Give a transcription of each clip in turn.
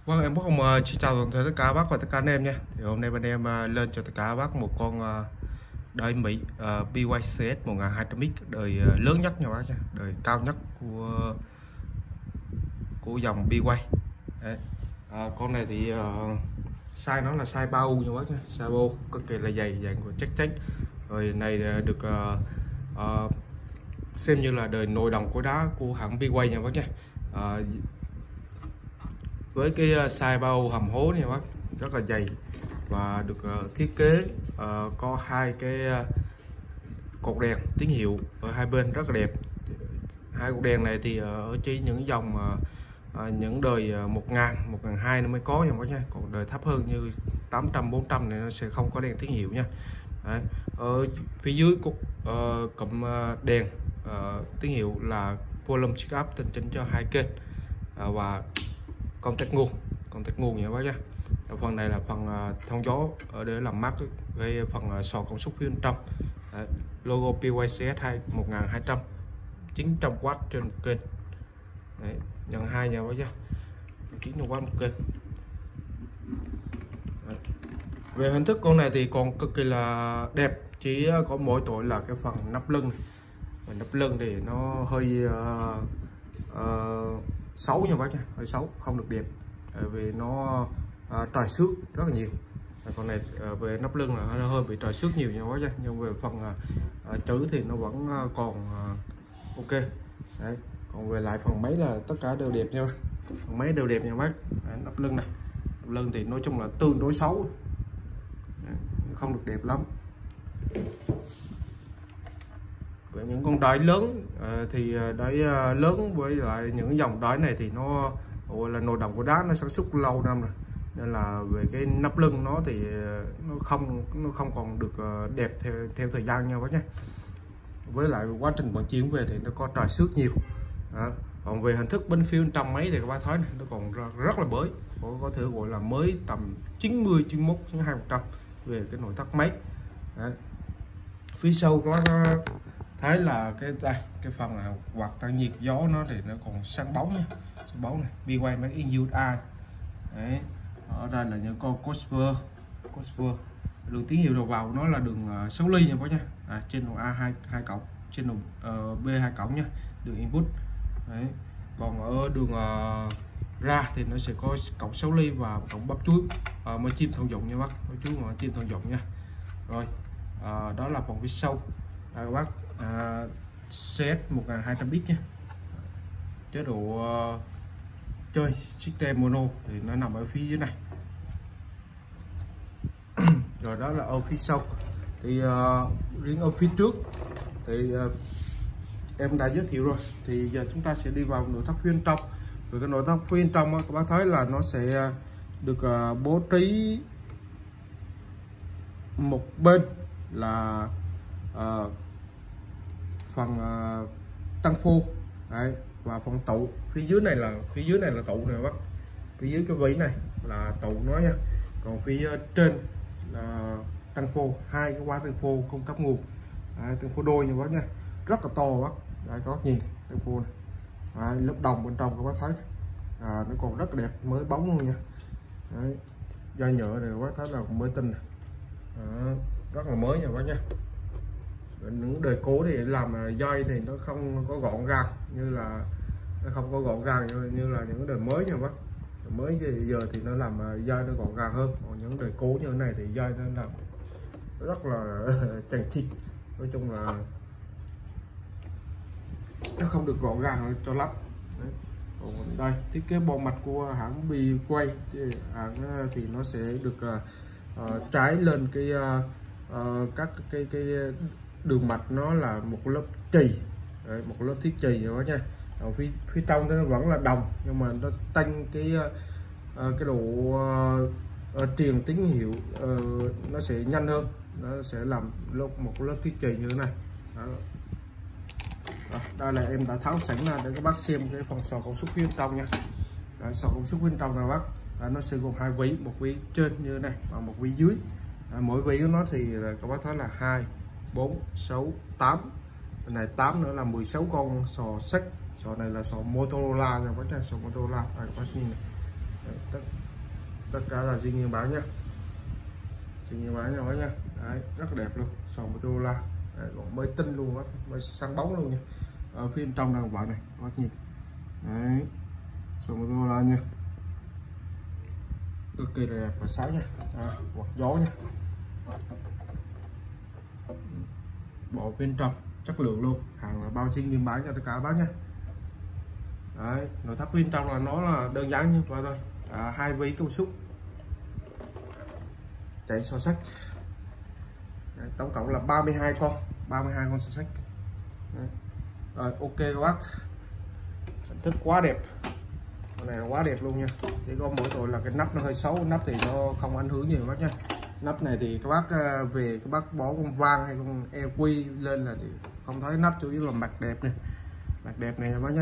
Vâng, em Quốc xin chào toàn thể tất cả các bác và tất cả anh em nha. Thì hôm nay bên em lên cho tất cả các bác một con đời Mỹ BYCS 1200X, đời lớn nhất nha bác nha, đời cao nhất của dòng BY. Đấy. Con này thì size nó là size 3U nha bác nha, size 3U cực kỳ là dày, dạng của chắc. Rồi này được xem như là đời nội đồng của đá của hãng BY nha bác nha. Với cái size bao hầm hố này bác, rất là dày và được thiết kế có hai cái cột đèn tín hiệu ở hai bên rất là đẹp. Hai cột đèn này thì ở chỉ những dòng những đời 1000 nó mới có nha bác nha, còn đời thấp hơn như 800 400 này nó sẽ không có đèn tín hiệu nha. Đấy. Ở phía dưới cụm đèn tín hiệu là volume check up tinh chỉnh cho hai kênh và contact nguồn nha bác nhé. Phần này là phần thông gió ở để làm mát cái phần sò công suất phía bên trong. Đấy, logo BYCS 1200 900W trên một kênh. Đấy, nhân 2 nha bác nhé, 900W một kênh. Đấy. Về hình thức con này thì còn cực kỳ là đẹp, chỉ có mỗi tội là cái phần nắp lưng này. Nắp lưng thì nó hơi xấu nha bác nha, hơi xấu, không được đẹp vì nó trầy xước rất là nhiều. Con này về nắp lưng là nó hơi bị trầy xước nhiều nha bác nha, nhưng về phần chữ thì nó vẫn còn ok. Đấy. Còn về lại phần máy là tất cả đều đẹp nha bác, phần máy đều đẹp nha bác. Đấy, nắp lưng này, nắp lưng thì nói chung là tương đối xấu. Đấy, không được đẹp lắm. Với những con đáy lớn thì đáy lớn với lại những dòng đáy này thì nó gọi là nội đồng của đá, nó sản xuất lâu năm rồi, nên là về cái nắp lưng nó thì nó không còn được đẹp theo thời gian nha bác nhé. Với lại quá trình vận chuyển về thì nó có trầy xước nhiều. Đó. Còn về hình thức bên phía bên trong máy thì các bác thấy này, nó còn rất là mới, có thể gọi là mới tầm 90 91 2% về cái nội thất máy. Đấy. Phía sau có thấy là cái phần là quạt tăng nhiệt gió nó thì nó còn sáng bóng nha, sáng bóng này, BY Made in USA. Đấy. Ở đây là những con Cosper, đường tín hiệu đầu vào nó là đường 6 ly nha bác nha. Trên đầu A 2 cộng, trên đầu B 2 cộng nha, đường input. Đấy. Còn ở đường ra thì nó sẽ có cộng 6 ly và cộng bắp chuối mới chim thông dụng nha bác, bắp chuối mà chim thông dụng nha. Rồi đó là phần phía sau. Các bác CS 1200X nha, chế độ chơi system mono thì nó nằm ở phía dưới này. Rồi đó là ở phía sau. Thì riêng ở phía trước thì em đã giới thiệu rồi, thì giờ chúng ta sẽ đi vào nội thất phía bên trong. Về cái nội thất phía bên trong các bác thấy là nó sẽ được bố trí một bên là phần tăng phô. Đấy, và phần tụ phía dưới này là tụ này bác, phía dưới cái vỉ này là tụ nó nha. Còn phía trên là tăng phô, hai cái quá tăng phô cung cấp nguồn. Đấy, tăng phô đôi nha bác nha, rất là to bác. Đấy, có nhìn tăng phô này. Đấy, lớp đồng bên trong các bác thấy nó còn rất là đẹp, mới bóng luôn nha. Đấy, da nhựa này các bác thấy là mới tinh này. Đó, rất là mới nha bác nha. Những đời cố thì làm dây thì nó không có gọn gàng như là như là những đời mới nha bác. Mới thì giờ thì nó làm dây nó gọn gàng hơn, còn những đời cố như thế này thì dây nó làm rất là chằng chịt. Nói chung là nó không được gọn gàng cho lắm. Đấy. Còn đây thiết kế bo mạch của hãng BY, hãng thì nó sẽ được trái lên cái các cái đường mạch, nó là một lớp chì. Đấy, một lớp thiết chì rồi đó nha. Ở phía trong nó vẫn là đồng, nhưng mà nó tăng cái độ truyền tín hiệu nó sẽ nhanh hơn, nó sẽ làm một lớp thiết chì như thế này. Đó. Đó, đây là em đã tháo sẵn ra để các bác xem cái phần sò công suất phía bên trong nha. Đấy, sò công suất bên trong là bác. Đấy, nó sẽ gồm hai vỉ, một vỉ trên như thế này và một vỉ dưới. Mỗi vỉ của nó thì các bác thấy là 2 4 6 8, cái này 8 nữa là 16 con sò sách. Sò này là sò Motorola nha bác nha, sò Motorola. Các bác nhìn này. Đấy, tất cả là zin nguyên bản nha, zin nguyên bản nha bác nha. Đấy, rất đẹp luôn, sòn Motorola còn mới tinh luôn bác, mới sáng bóng luôn nha. Ở phía bên trong đây bạn này bác nhìn, đấy sòn Motorola nha, cực kỳ đẹp và sáng nha. Quạt gió nha, bộ bên trong chất lượng luôn, hàng là bao zin nguyên bản cho tất cả bác nha. Đấy, nội thất bên trong là nó là đơn giản như vậy thôi, 2 vỉ công suất, chạy xo xách. Đấy, tổng cộng là 32 con xo xách. Rồi ok các bác, hình thức quá đẹp, con này là quá đẹp luôn nha. Chỉ có mỗi tội là cái nắp nó hơi xấu, nắp thì nó không ảnh hưởng nhiều bác nha. Nắp này thì các bác về các bác bỏ con vang hay con EQ lên là thì không thấy nắp, chủ yếu là mặt đẹp này, mặt đẹp này bác nha.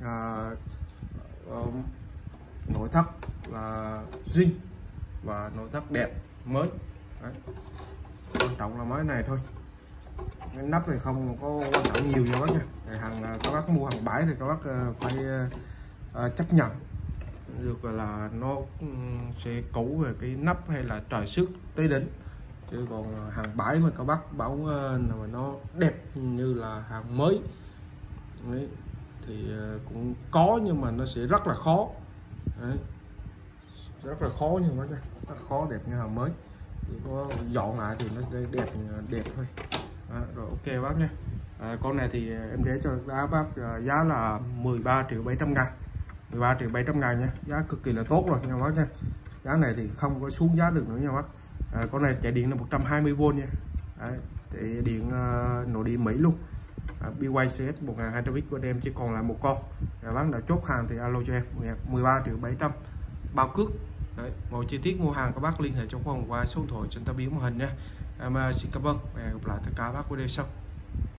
Nội thất là zin và nội thất đẹp mới. Đấy, quan trọng là mới này thôi, cái nắp này không có quan trọng nhiều cho bác nha. Hàng các bác mua hàng bãi thì các bác phải chấp nhận được là nó sẽ cũ về cái nắp hay là trải xước tới đỉnh, chứ còn hàng bãi mà các bác bảo mà nó đẹp như là hàng mới đấy, thì cũng có nhưng mà nó sẽ rất là khó. Đấy, rất là khó nhưng mà rất khó đẹp như hàng mới, chỉ có dọn lại thì nó đẹp thôi. Rồi ok bác nha. Con này thì em để cho bác giá là 13.700.000, 13.700.000 nha, giá cực kỳ là tốt rồi nha bác nha. Giá này thì không có xuống giá được nữa nha bác. Con này chạy điện là 120V nha. Đấy, thì điện nội địa Mỹ luôn. BYCS 1200X của em chỉ còn lại một con. Bác đã chốt hàng thì alo cho em 13.700.000 bao cước. Đấy, mọi chi tiết mua hàng các bác liên hệ trong phòng qua số điện thoại trên tấm biểu màn hình nha. Em xin cảm ơn và hẹn gặp lại tất cả các bác video sau.